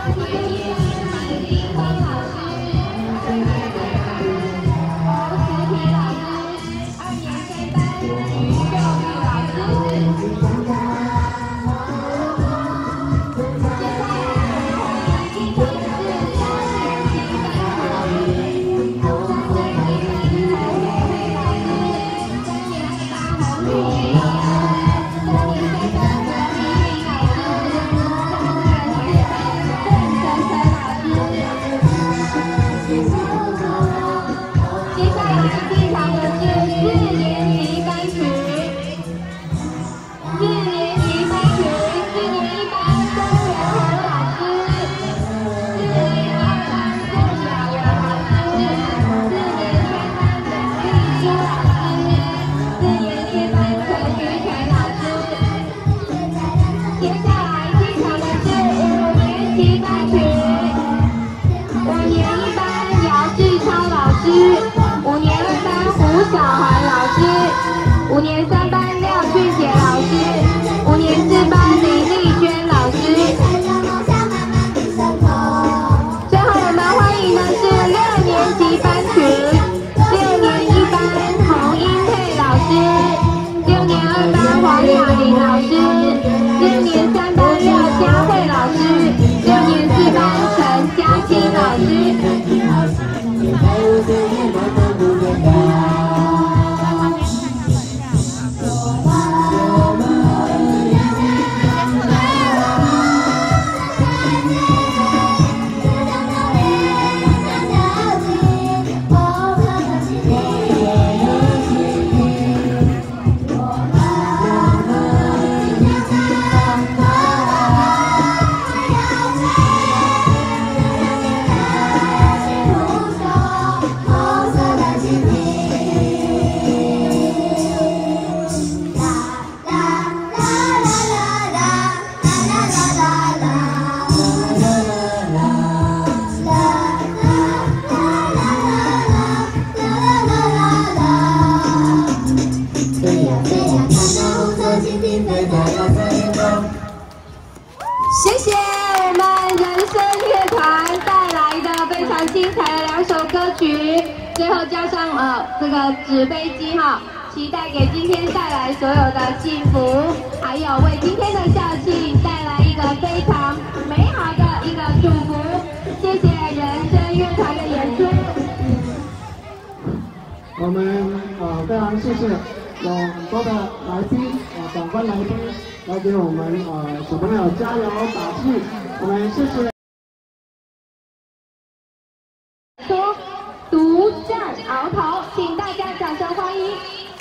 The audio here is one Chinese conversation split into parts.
5年3班廖俊杰老师，5年4班林丽娟老师。最后我们欢迎的是6年级班群，6年1班洪英佩老师，6年2班黄雅玲老师，6年3班廖佳慧老师，6年4班陈嘉欣老师。 谢谢我们人声乐团带来的非常精彩的2首歌曲，最后加上这个纸飞机哈，期待给今天带来所有的幸福，还有为今天的校庆带来一个非常美好的一个祝福。谢谢人声乐团的演出。 我们非常谢谢有很多的来宾长官来宾。 来给我们小朋友加油打气，我们谢谢。 说独占鳌头，请大家掌声欢迎。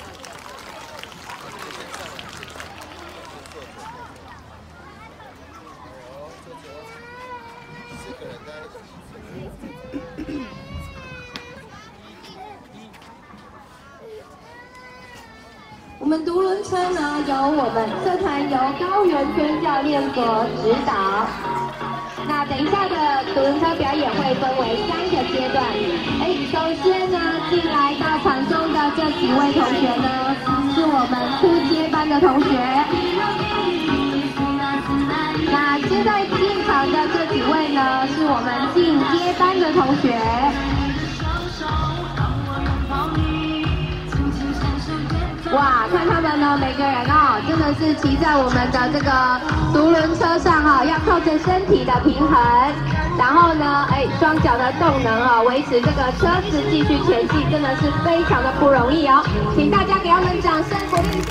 我们独轮车呢，由我们社团由高元娟教练所指导。那等一下的独轮车表演会分为3个阶段。首先呢，进来到场中的这几位同学呢，是我们初阶班的同学。那现在进场的这几位呢，是我们进阶班的同学。 哇，看他们呢，每个人真的是骑在我们的这个独轮车上要靠着身体的平衡，然后呢，双脚的动能维持这个车子继续前进，真的是非常的不容易哦，请大家给他们掌声鼓励。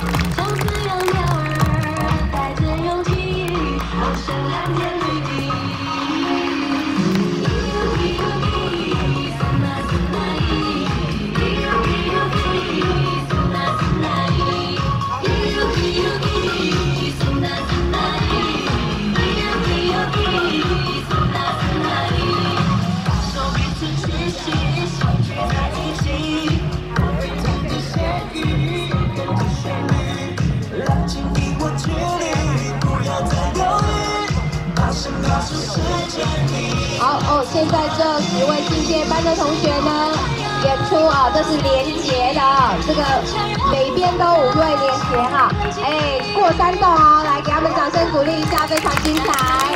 好现在这10位进阶班的同学呢， 演出哦，这是连结的哦，这个每边都5队连结哈，哎，过山洞哦，来给他们掌声鼓励一下，非常精彩。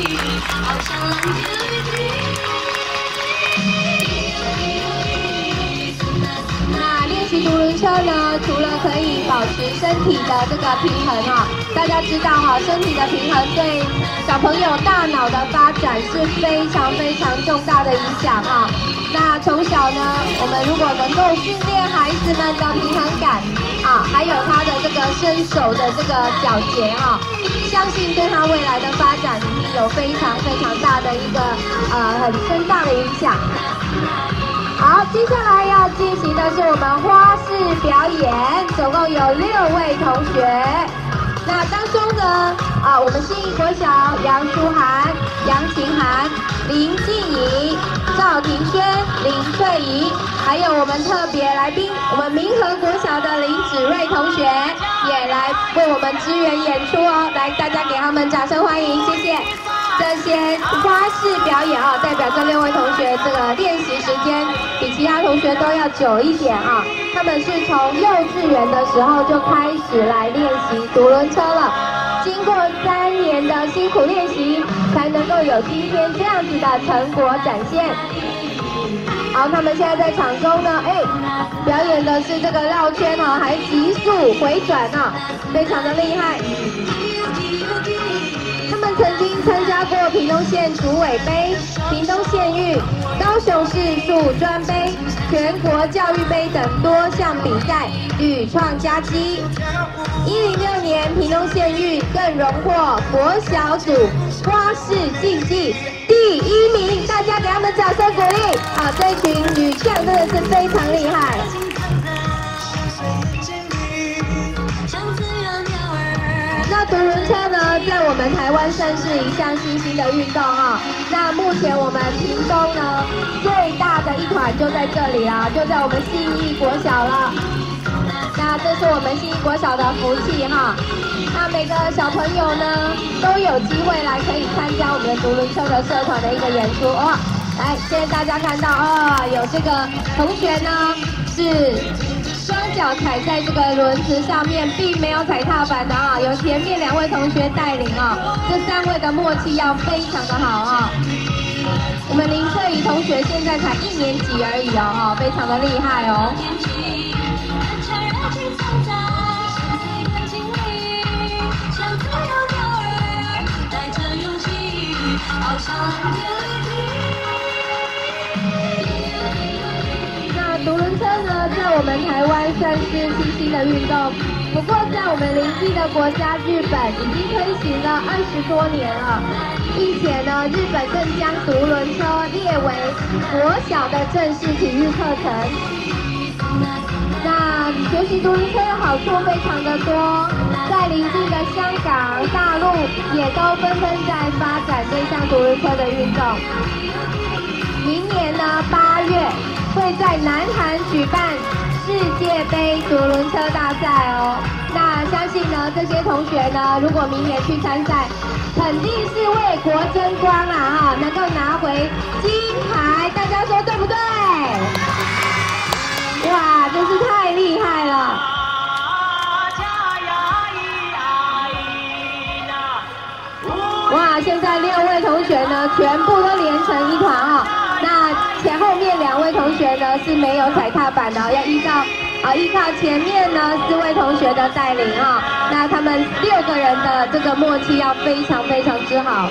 那练习独轮车呢，除了可以保持身体的这个平衡哈，大家知道哈，身体的平衡对小朋友大脑的发展是非常非常重大的影响哈。那从小呢，我们如果能够训练孩子们的平衡感啊，还有他的这个身手的这个矫捷哈，相信对他未来的发展一定有非常非常大的一个很深大的影响。好，接下来要进行的是我们花式表演，总共有6位同学。那当中呢，我们信义国小杨淑涵、杨晴涵、林静怡、赵庭轩、林翠怡，还有我们特别来宾，我们明和国小的林芷睿同学也来为我们支援演出哦。来，大家给他们掌声欢迎，谢谢。这些花式表演啊，代表这6位同学这个练习时间比其他同学都要久一点啊。他们是从幼稚园的时候就开始来练习独轮车了，经过3年的辛苦练习，才能够有今天这样子的成果展现。好，他们现在在场中呢，表演的是这个绕圈哦，还急速回转啊，非常的厉害。他们曾经参加过屏东县竹尾杯、屏东县域、高雄市数专杯、全国教育杯等多项比赛，屡创佳绩。106年屏东县域更荣获国小组花式竞技第1名，大家给他们掌声鼓励。好，这群女将真的是非常厉害。那独轮车呢，在我们台湾算是一项新兴的运动哈。那目前我们屏东呢，最大的一团就在这里啦，就在我们信义国小了。那这是我们信义国小的福气哈。那每个小朋友呢，都有机会来可以参加我们的独轮车的社团的一个演出哦。来，现在大家看到有这个同学呢是双脚踩在这个轮子上面，并没有踩踏板的啊，有前面2位同学带领啊，这3位的默契要非常的好啊。我们林翠怡同学现在才1年级而已哦，非常的厉害哦。那独轮车呢，在我们台湾算是新兴的运动，不过在我们邻近的国家日本已经推行了20多年了，并且呢，日本更将独轮车列为国小的正式体育课程。那学习独轮车的好处非常的多，在邻近的香港、大陆也都纷纷在发展这项独轮车的运动。明年呢8月会在南韩举办世界杯独轮车大赛哦。那相信呢，这些同学呢，如果明年去参赛，肯定是为国争光啦能够拿回金牌，大家说对不对？哇，真是太厉害了！哇，现在6位同学呢，全部都连成一团啊。那前后面2位同学呢是没有踩踏板的，要依靠前面呢4位同学的带领啊。那他们6个人的这个默契要非常非常之好。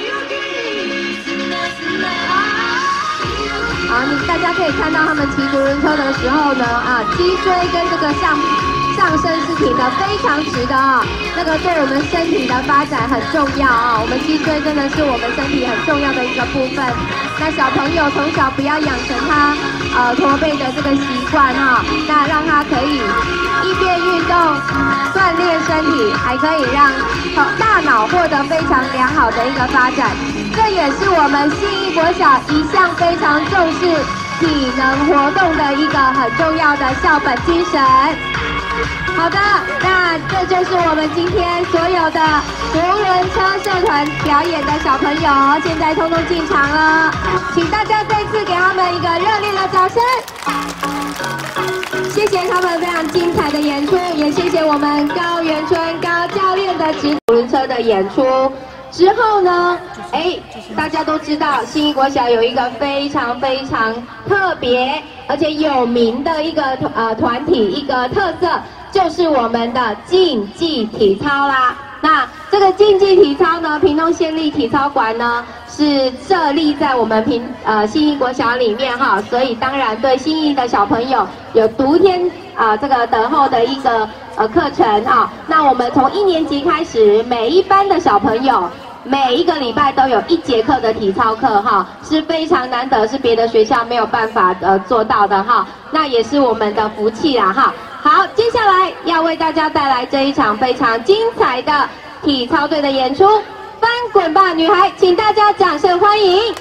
大家可以看到他们骑独轮车的时候呢，脊椎跟这个上身是挺得非常直的啊，那个对我们身体的发展很重要啊。我们脊椎真的是我们身体很重要的一个部分。那小朋友从小不要养成他驼背的这个习惯哈，那让他可以一边运动锻炼身体，还可以让大脑获得非常良好的一个发展。这也是我们信义国小一项非常重视体能活动的一个很重要的校本精神。好， 好的，那这就是我们今天所有的独轮车社团表演的小朋友，现在通通进场了，请大家再次给他们一个热烈的掌声。谢谢他们非常精彩的演出，也谢谢我们高元春高教练的独轮车的演出。之后呢，大家都知道信义国小有一个非常非常特别而且有名的一个团体，一个特色就是我们的竞技体操啦。那这个竞技体操呢，屏东县立体操馆呢是设立在我们信义国小里面哈，所以当然对信义的小朋友有独天这个等候的一个课程啊。那我们从1年级开始，每一班的小朋友每一个礼拜都有1节课的体操课哈，是非常难得，是别的学校没有办法做到的哈。那也是我们的福气啦哈。好，接下来要为大家带来这一场非常精彩的体操队的演出，翻滚吧女孩，请大家掌声欢迎。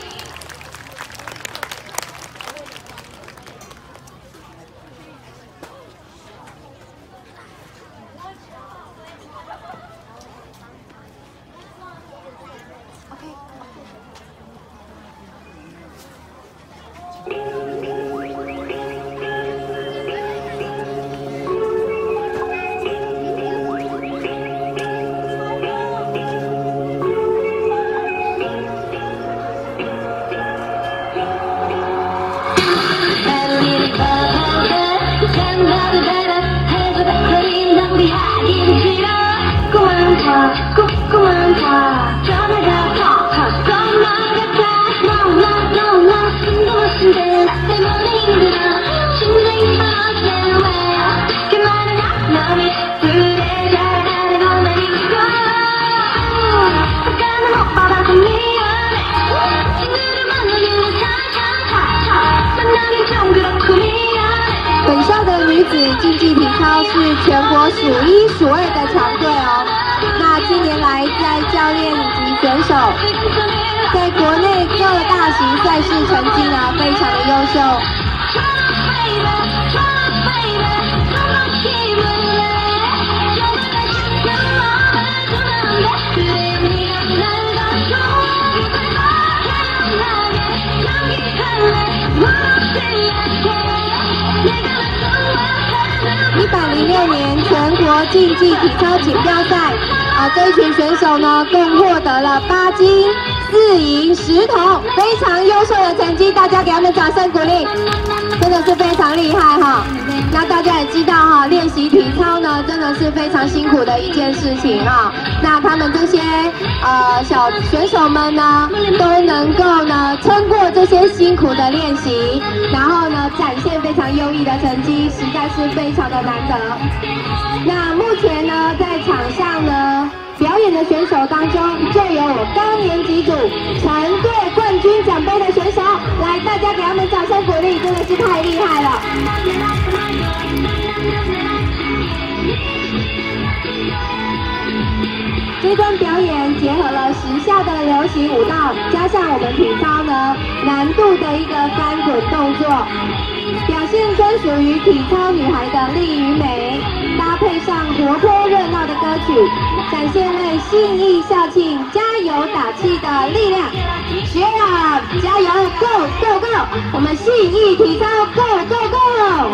本校的女子竞技体操是全国数1数2的强队哦。那近年来在教练以及选手，在国内各大型赛事成绩呢非常的优秀。106年全国竞技体操锦标赛，这一群选手呢共获得了8金、4银、10铜，非常优秀的成绩，大家给他们掌声鼓励，真的是非常厉害哈。那大家也知道哈，练习体操呢真的是非常辛苦的一件事情啊。那他们这些小选手们呢，都能够呢撑过这些辛苦的练习，然后呢展现非常优异的成绩，实在是非常的难得。那目前呢，在场上呢表演的选手当中，就有高年级组成队冠军奖杯的选手，来，大家给他们掌声鼓励，真的是太厉害了。这段表演结合了时下的流行舞蹈，加上我们体操呢难度的一个翻滚动作，表现专属于体操女孩的力与美，搭配上活泼热闹的歌曲，展现为信义校庆加油打气的力量。Cheer， 加油 ，Go Go Go！ 我们信义体操 Go Go Go！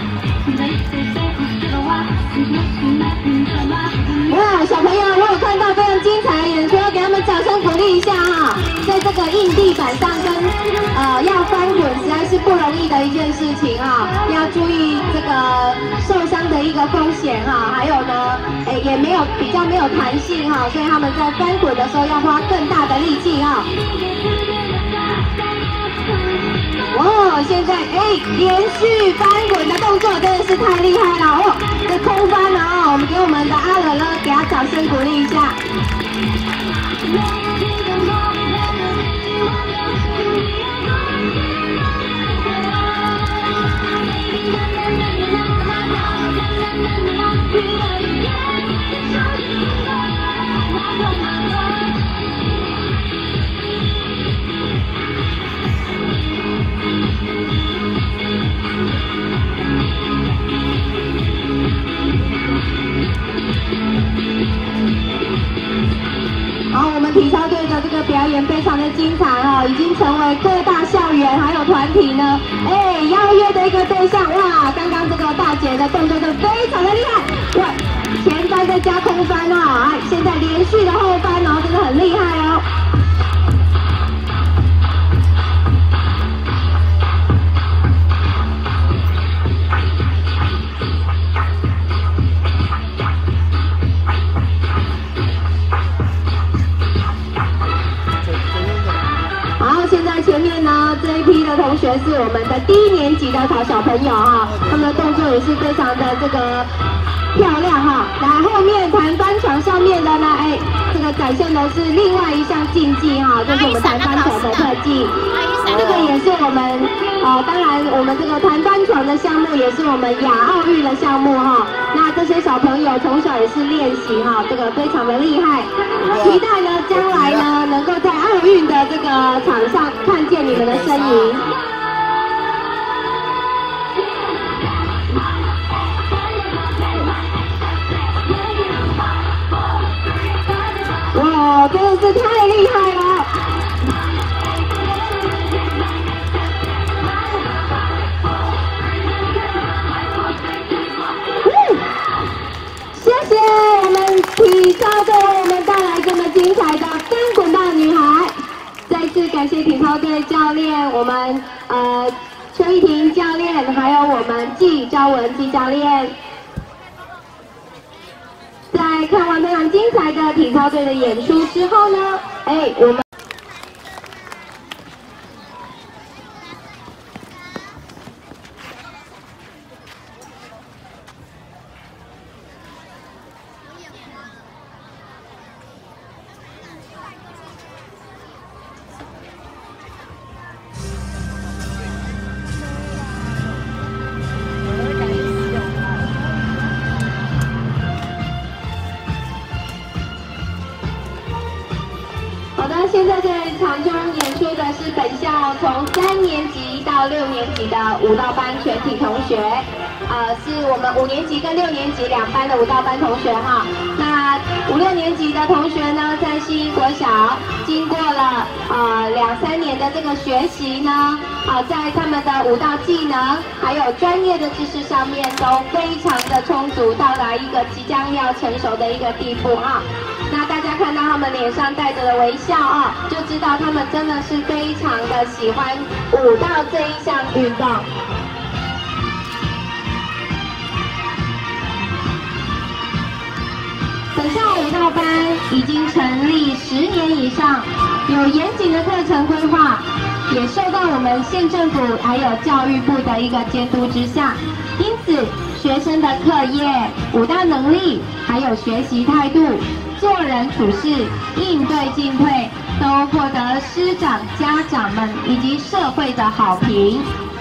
哇，小朋友如果看到非常精彩的演出，给他们掌声鼓励一下哈。在这个硬地板上跟要翻滚，实在是不容易的一件事情啊，要注意这个受伤的一个风险哈。还有呢，也比较没有弹性哈，所以他们在翻滚的时候要花更大的力气啊。哦，现在连续翻滚的动作真的是太厉害了哦！这空翻了哦，我们给我们的阿乐乐给他掌声鼓励一下。 表演非常的精彩哦，已经成为各大校园还有团体呢，邀约的一个对象。哇，刚刚这个大姐的动作就非常的厉害，哇，前翻再加空翻哦，现在连续的后翻哦，真的很厉害哦。前面呢这一批的同学是我们的1年级的小朋友哈，他们的动作也是非常的这个漂亮哈。来后面弹翻床上面的呢，这个展现的是另外一项竞技哈，就是我们弹翻床的特技。这个也是我们当然我们这个弹翻床的项目也是我们亚奥运的项目哈。那这些小朋友从小也是练习哈，这个非常的厉害。期待呢将来呢能够在奥运的这个场上看见你们的身影。哇，真的是太厉害了！谢谢我们体操队为我们带来这么精彩的翻滚吧女孩。再次感谢体操队教练，我们邱依婷教练，还有我们季昭文季教练。在看完非常精彩的体操队的演出之后呢，我们。现在在场中演出的是本校从3年级到6年级的舞蹈班全体同学，是我们5年级跟6年级2班的舞蹈班同学哈。那5、6年级的同学呢，在新英国小经过了2、3年的这个学习呢，在他们的舞蹈技能还有专业的知识上面都非常的充足，到达一个即将要成熟的一个地步啊。那大家看到他们脸上带着的微笑就知道他们真的是非常的喜欢舞蹈这一项运动。本校舞蹈班已经成立10年以上，有严谨的课程规划，也受到我们县政府还有教育部的一个监督之下，因此学生的课业、舞蹈能力还有学习态度、做人处事、应对进退，都获得师长、家长们以及社会的好评。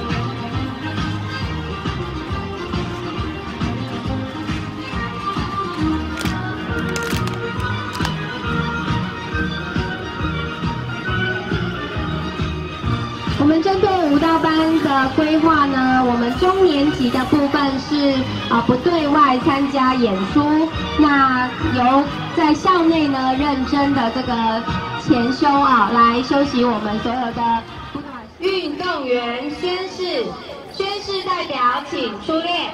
我们针对舞蹈班的规划呢，我们中年级的部分是不对外参加演出，那由在校内呢认真的这个前修来修习我们所有的运动员宣誓，宣誓代表请出列。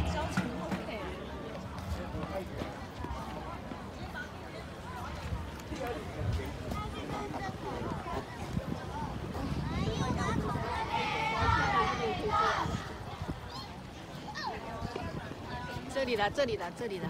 这里的，这里的，这里的。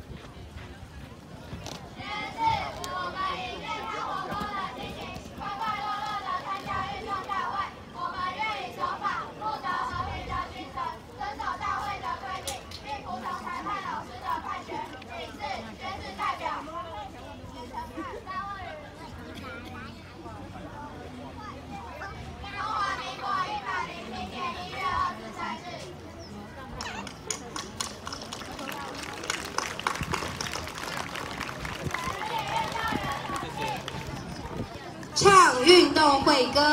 唱运动会歌。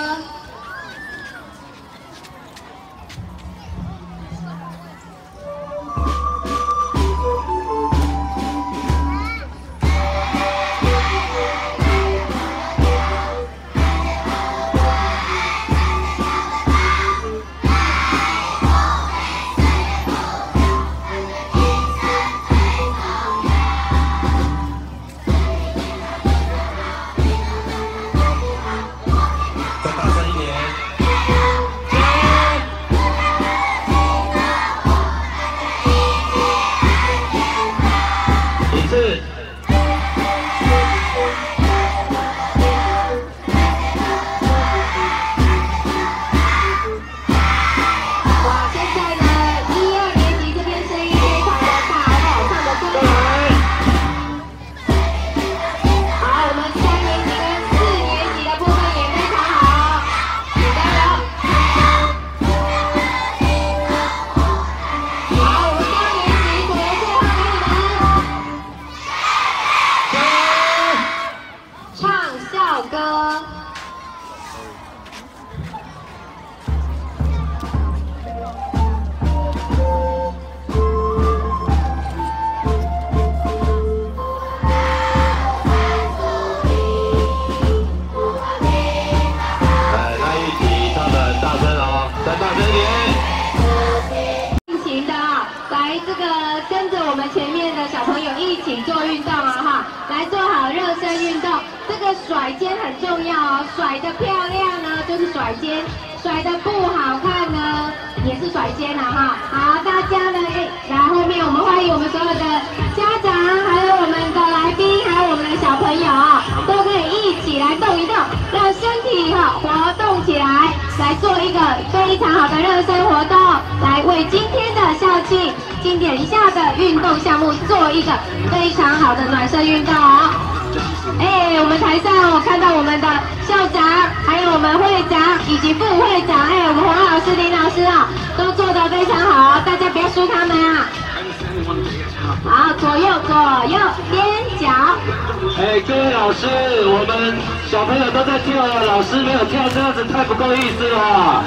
我们前面的小朋友一起做运动啊哈，来做好热身运动。这个甩肩很重要哦，甩得漂亮呢就是甩肩，甩得不好看呢也是甩肩啊哈。好，大家呢，来后面我们欢迎我们所有的家长，还有我们的来宾，还有我们的小朋友啊，都可以一起来动一动，让身体哈活动起来，来做一个非常好的热身活动，来为今天的校庆经典一下的运动项目做一个非常好的暖身运动哦。我们台上我看到我们的校长，还有我们会长以及副会长，我们黄老师、林老师啊，都做得非常好，大家不要输他们啊。好，左右踮脚。 各位老师，我们小朋友都在跳了，老师没有跳，这样子太不够意思了。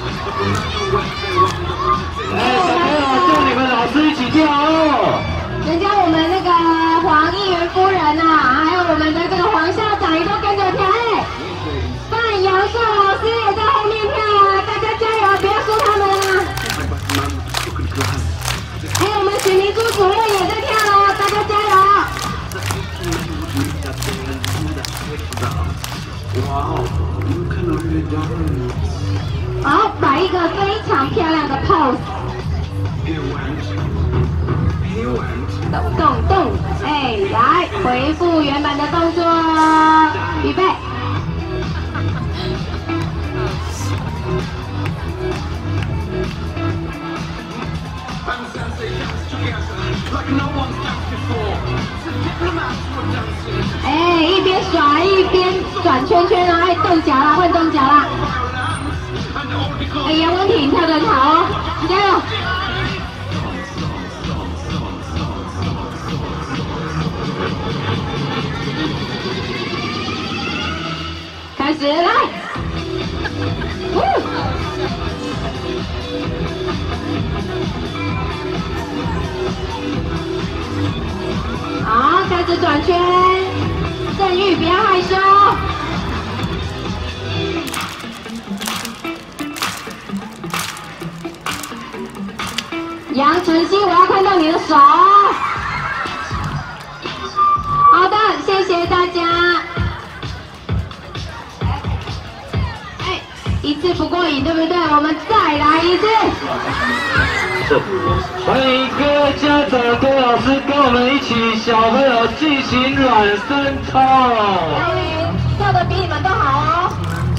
小朋友，叫你们老师一起跳哦。 人家我们那个黄议员夫人啊，还有我们的这个黄校长也都跟着跳。范阳硕老师也在后面跳啊，大家加油，不要输他们啊。我们许明珠主任也在跳哦，大家加油。好，摆一个非常漂亮的 pose。动，来回复原本的动作，预备。一边甩一边转圈圈啊，动脚啦，换动脚啦。杨文婷跳得很好哦，加油！开始来，好，开始转圈，郑玉不要害羞。杨晨曦，我要看到你的手。好的，谢谢大家。一次不过瘾，对不对？我们再来一次。 欢迎各位家长、各位老师跟我们一起，小朋友进行暖身操。 跳得比你们都好哦。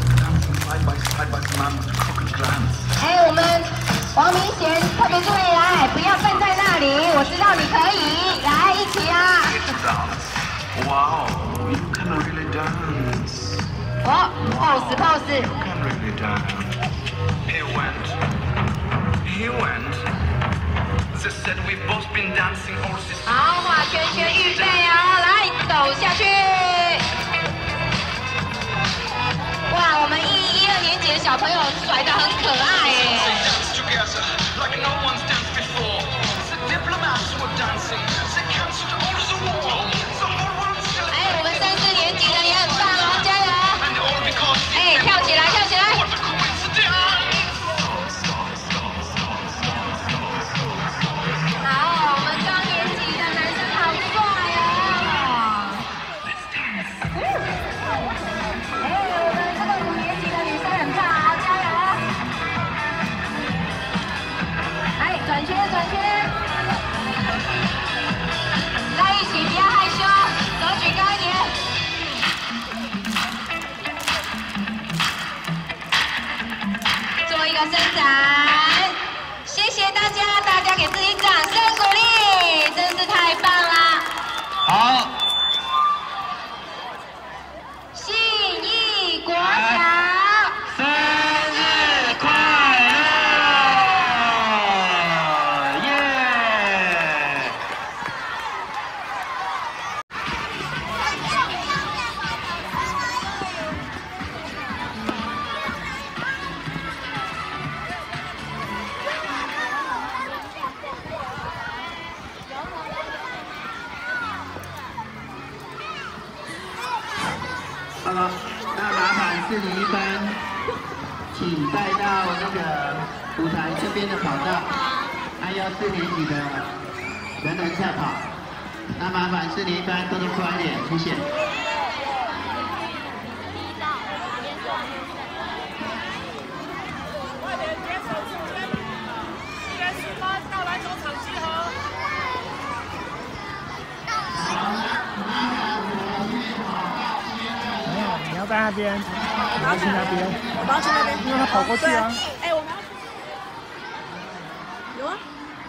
我们王明贤特别注意来，不要站在那里，我知道你可以，来一起啊。 Wow, you can really dance. pose. You can really dance. He went. They said we've both been dancing all this. 好，画圈圈，预备啊，来走下去。哇，我们1、2年级的小朋友甩得很可爱耶。 Like no one's danced before. The diplomats were dancing. They cancelled all the war. The whole world still. 我们3、4年级的也很棒哦，加油！ And all because. 跳起来！ What a coincidence! 好，我们高年级的男生好帅哦。我们这个5年级的女生很棒啊，加油！转圈，在一起不要害羞，手举高一点。做一个伸展，谢谢大家，大家给自己掌声鼓励，真是太棒了。 好， 信义国小生日快乐！耶！ 好了，那麻烦401班，请带到那个舞台这边的跑道，还有4年级的人人赛跑。那麻烦4年一班动作快一点，谢谢。 快点节省时间，4年10班到篮球场集合。 没有，你要在那边，我要去那边， 我要去那边， 因为他跑过去啊。 哎，我们有啊。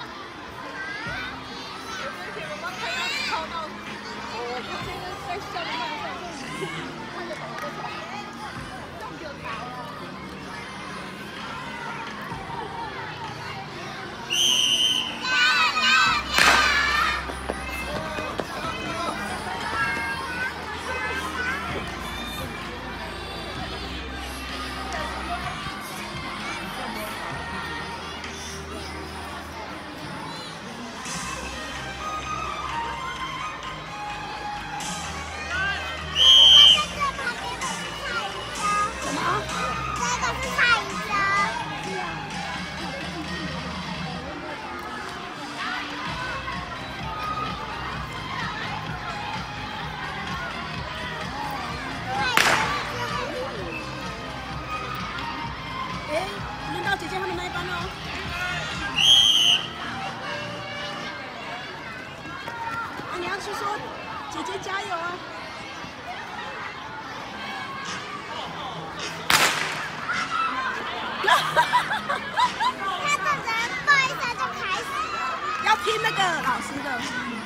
轮到姐姐他们那一班哦。啊，你要去说姐姐加油啊！ 他等人抱一下就开始了， 要听那个老师的。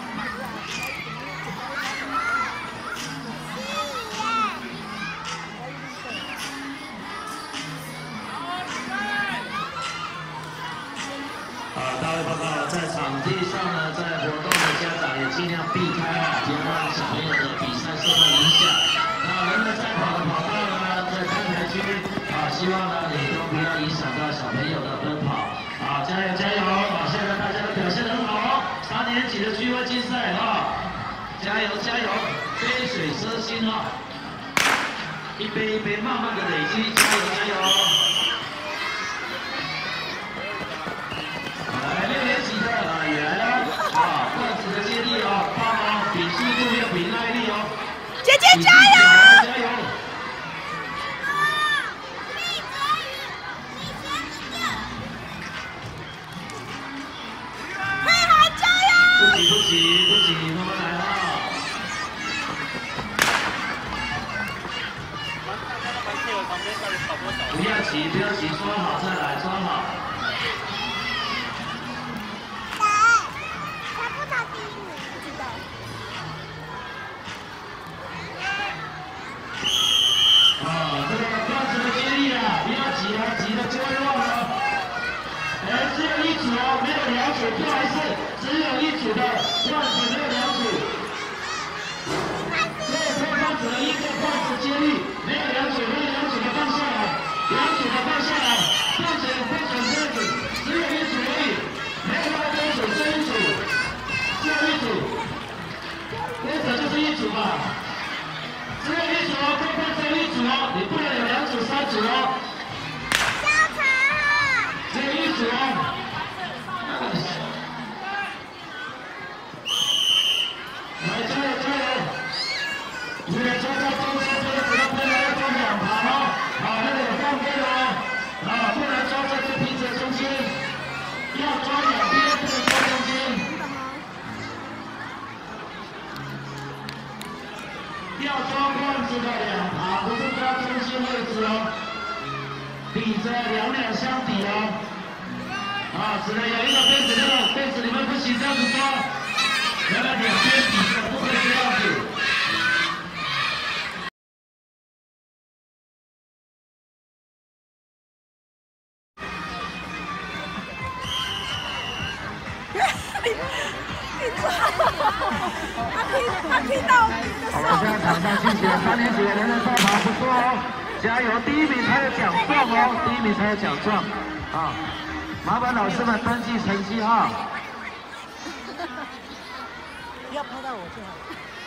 大会报告，在场地上呢，在活动的家长也尽量避开别让小朋友的比赛受到影响。那人们赛跑的跑道呢，在看台区希望呢你都不要影响到小朋友的奔跑。加油加油！现在大家都表现得很好哦，3年级的趣味竞赛加油加油！杯水车薪一杯一杯慢慢的累积，加油加油！来6年级的也来了罐子的接力帮忙比速度要比耐力姐姐加油！ 加油！ 佩涵加油！ 不急，慢慢来不要急，抓好再来，抓好。 他不打第1名，不知道。 这个罐子的接力不要急了就会忘了。只有1组没有2组，不好意思，只有1组的罐子没有2组。这个罐子的1个罐子接力没有2组，的放下来，2组的放下来，不准这样子，只有1组而已，没有那么多组，这1组，只有1组，规则就是1组嘛，只有1组乖乖只有1组你不能有2组、3组只有1组来加油！你们抓到中间杯子要分来放2旁那个有放飞不能抓在这瓶子的中间，要抓2边，不能抓中间。要抓罐子的2旁，不是抓中间位置比着2相抵只能有1个杯子，那个杯子你们不行这样子抓，原来2边比着不可以这样子。 他踢到好了，现在场上进行3年级的人人赛跑不错加油！第1名才有奖状第1名才有奖状麻烦老师们登记成绩不要拍到我就好。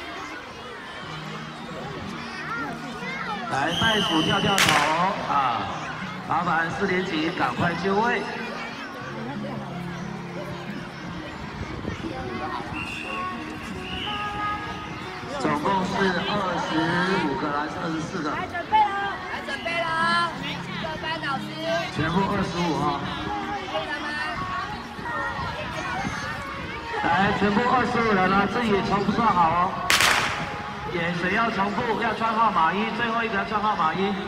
来袋鼠跳跳投麻烦4年级赶快就位。 总共是25个，还是24个？ 来准备了，来准备了，各班老师。 全部25啊！ 可以了吗？ 来，全部25人了，自己重复算好哦。谁要重复，要穿号码1，最后一个要穿号码1。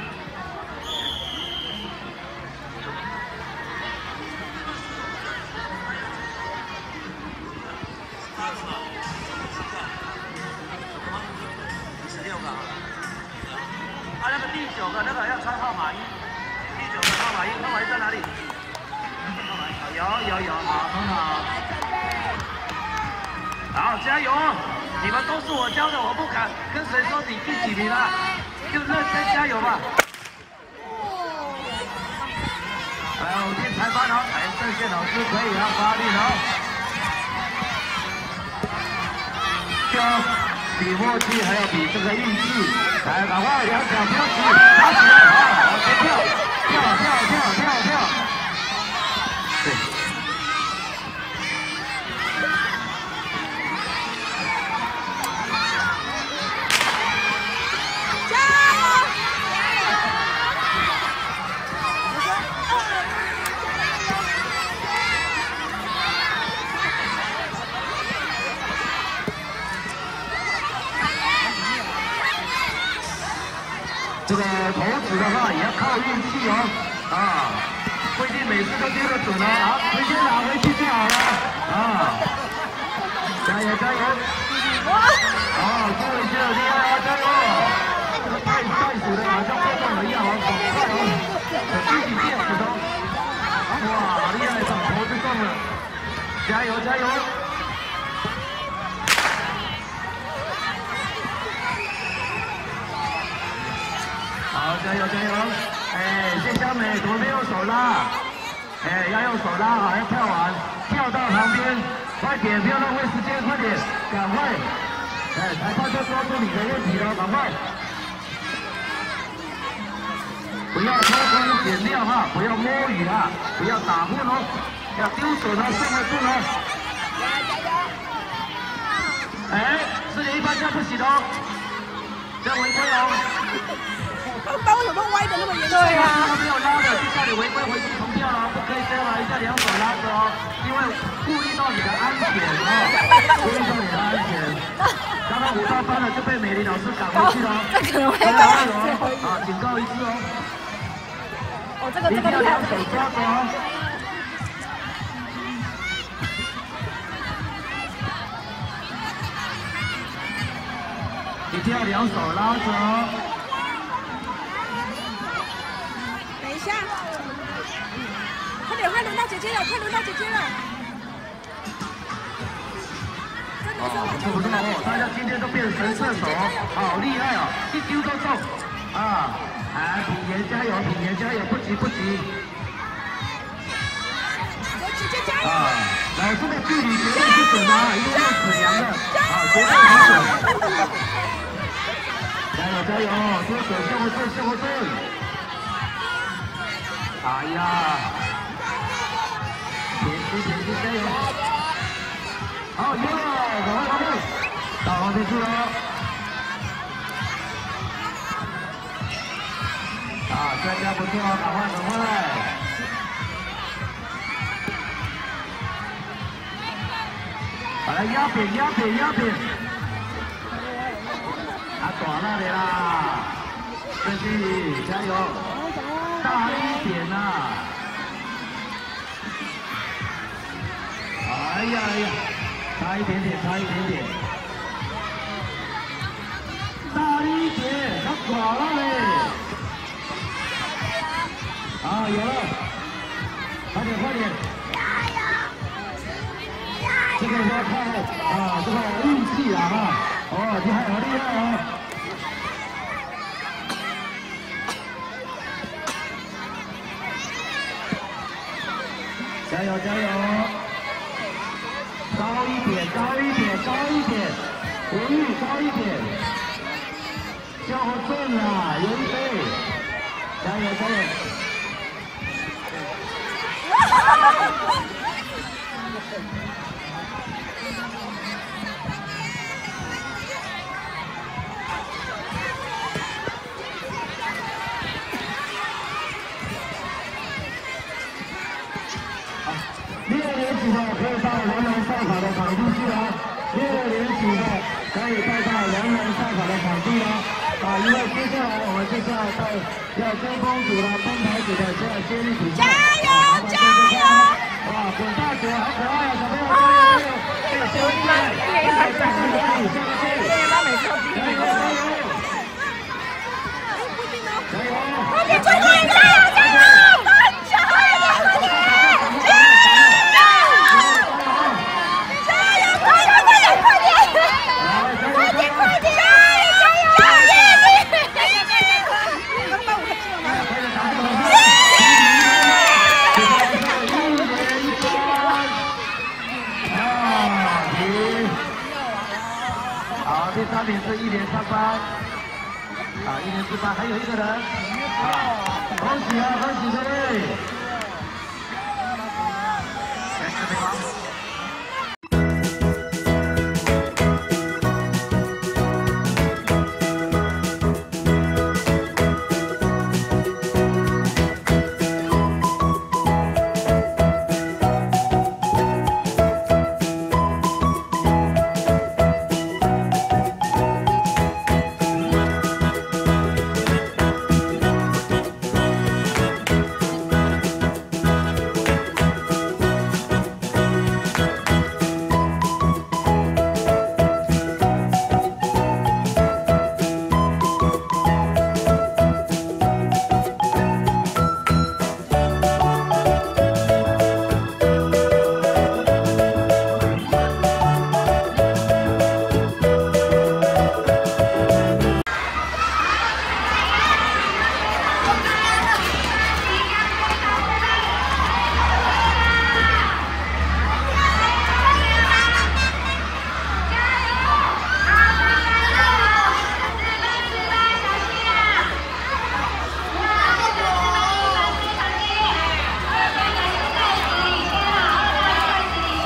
那个第9个那个要穿号码1，第9个号码1，号码1在哪里？有，好，很好。好，加油！你们都是我教的，我不敢跟谁说你第几名了，就认真加油吧。来，我们裁判哦，郑宪老师可以啊，发力哦。比默契，还有比这个运气。来，赶快两脚飘起，飘起来，好，往前跳，跳。对。这个投掷的话也要靠运气哦，不一定每次都丢得准哦，好，直接拿回去就好了，加油！各位学友厉害啊，加油！这个袋鼠的好像变动了一样哦，好快哦，自己电子的，哇，好厉害，头就中了，加油！好，加油！谢香美，怎么没用手拉？要用手拉好，要跳完，跳到旁边，快点，不要浪费时间，快点，赶快！裁判就说出你的问题了，赶快！不要偷工减料哈，不要摸鱼哈，不要打混哦，要丢准哦，上得住哦。4点1班这样不行哦，这样违规哦。 刀有没有歪的那么严重？ 对啊，没有拉的，去叫你违规回去重跳了，不可以这样了，一定要两手拉着哦，因为顾虑到你的安全哦，顾虑到你的安全。刚刚5到班了就被美玲老师赶回去了， 这可能会被警告一次哦。 这个一定要两手抓着哦。一定要两手拉着哦。 快轮到姐姐了！ 不错哦，大家今天都变成神射手哦，好厉害哦，一丢都中啊！品言加油，不急。 姐姐加油！ 老师的距离绝对是准的，因为用尺量的，绝对很准。加油！多手效果顺。哎呀！前进，加油！好，赶快，到旁边去了。专家不错，赶快！把它压扁！短了的啦，继续加油，大力一点呐！哎呀，差一点点，大力一点，它垮了嘞！有了，快点！这个要靠这个运气了哈！厉害哦！加油！高一点，不欲高一点，校正啊，原飞，加油！ 6年级的可以到人人赛跑的场地去了，6年级的可以带到人人赛跑的场地了。因为接下来我们就是要跟风组的、奔跑组的接力比赛。 加油！加油！ 哇，滚大雪，好可爱啊，小朋友！加油！这个兄弟们，加油！ 他每次都比你多。 加油！ 快点，最后一个！加油！加油！加油！快点！加油！快点！快点！快点！快点！快点！ 好，第3名是1连3班。1连4班还有一个人。恭喜啊，恭喜各位！